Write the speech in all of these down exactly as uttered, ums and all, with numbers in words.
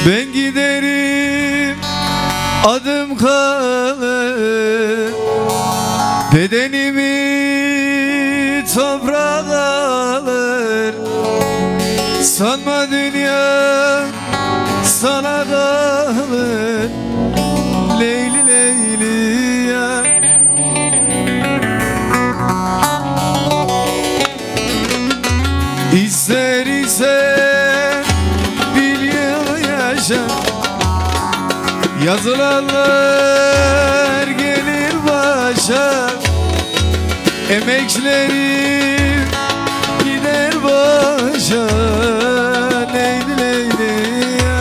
Ben giderim adım kalır, bedenimi toprak alır. Sanma dünya sana kalır, Leyli Leyli ya. İster ise bir yıl yaşa, yazılanlar gelir başa, emeklerim gider başa, Leyli Leyli ya.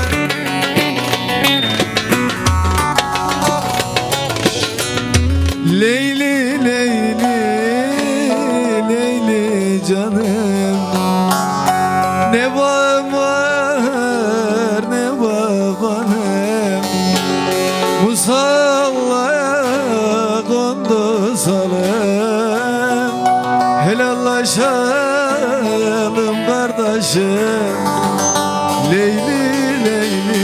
Leyli Leyli Leyli canım, ne bağım var ne babanım, musallaya kondu salım. Helallaşalım kardeşim, Leyli Leyli.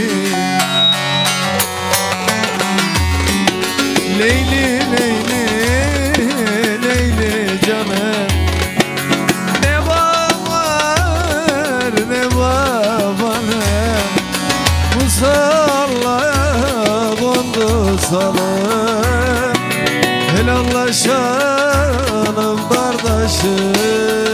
Leyli Leyli Leyli canım, ne bağım var ne babanım, musallaya kondu salım. Helallaşalım kardeşim.